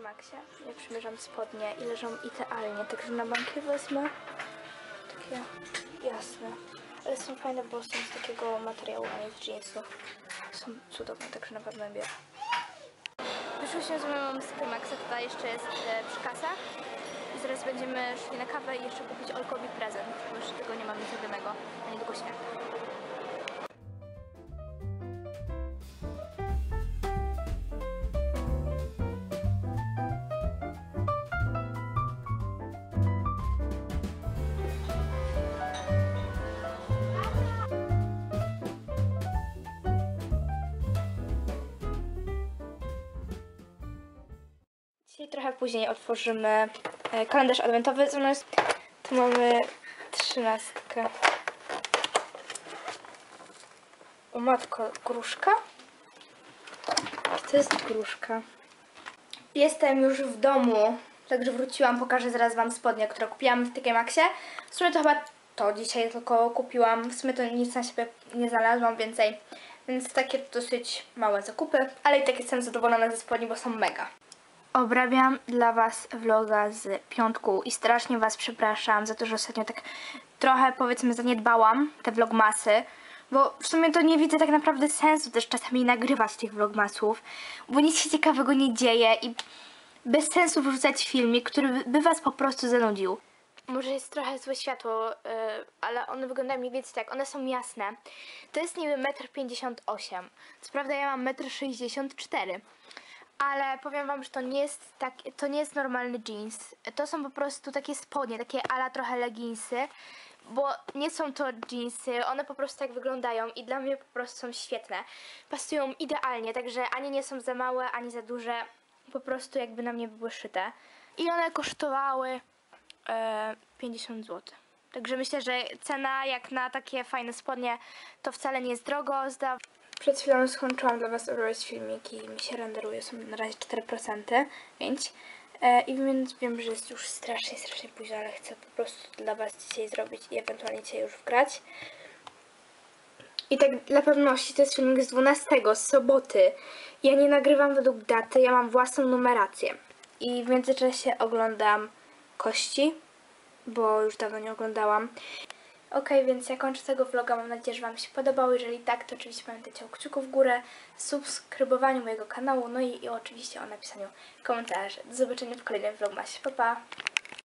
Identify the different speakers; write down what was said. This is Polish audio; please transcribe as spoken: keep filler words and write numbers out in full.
Speaker 1: Maxie. Ja przymierzam spodnie i leżą idealnie, także na bankie wezmę takie jasne. Ale są fajne, bo są z takiego materiału, a nie z jeansu. Są cudowne, także na pewno biorę. Wyszłyśmy z moją z Primaxa, tutaj jeszcze jest e, przy kasach. I zaraz będziemy szli na kawę i jeszcze kupić Olkowi prezent, bo jeszcze tego nie mamy zrobionego, a niedługo święta. Dzisiaj trochę później otworzymy kalendarz adwentowy. Zamiast tu mamy trzynastkę. O matko, gruszka? To jest gruszka. Jestem już w domu, także wróciłam. Pokażę zaraz wam spodnie, które kupiłam w T K Maxie. W sumie to chyba to dzisiaj tylko kupiłam. W sumie to nic na siebie nie znalazłam więcej. Więc takie dosyć małe zakupy. Ale i tak jestem zadowolona ze spodni, bo są mega. Obrabiam dla was vloga z piątku i strasznie was przepraszam za to, że ostatnio tak trochę, powiedzmy, zaniedbałam te vlogmasy, bo w sumie to nie widzę tak naprawdę sensu też czasami nagrywać tych vlogmasów, bo nic się ciekawego nie dzieje i bez sensu wrzucać filmik, który by was po prostu zanudził. Może jest trochę złe światło, yy, ale one wyglądają mniej więcej tak, one są jasne. To jest niby metr pięćdziesiąt osiem, co prawda ja mam metr sześćdziesiąt cztery. Ale powiem wam, że to nie jest tak, to nie jest normalny jeans. To są po prostu takie spodnie, takie ala trochę leginsy, bo nie są to jeansy, one po prostu tak wyglądają i dla mnie po prostu są świetne. Pasują idealnie, także ani nie są za małe, ani za duże, po prostu jakby na mnie były szyte. I one kosztowały e, pięćdziesiąt złotych. Także myślę, że cena jak na takie fajne spodnie to wcale nie jest drogo. Zda Przed chwilą skończyłam dla was oglądać filmiki i mi się renderuje, są na razie cztery procent, pięć procent. E, I więc wiem, że jest już strasznie, strasznie późno, ale chcę po prostu dla was dzisiaj zrobić i ewentualnie dzisiaj już wgrać. I tak dla pewności to jest filmik z dwunastego, z soboty. Ja nie nagrywam według daty, ja mam własną numerację. I w międzyczasie oglądam Kości, bo już dawno nie oglądałam. Ok, więc ja kończę tego vloga, mam nadzieję, że wam się podobał. Jeżeli tak, to oczywiście pamiętajcie o kciuku w górę, subskrybowaniu mojego kanału, no i, i oczywiście o napisaniu komentarzy. Do zobaczenia w kolejnym vlogmasie. Pa, pa!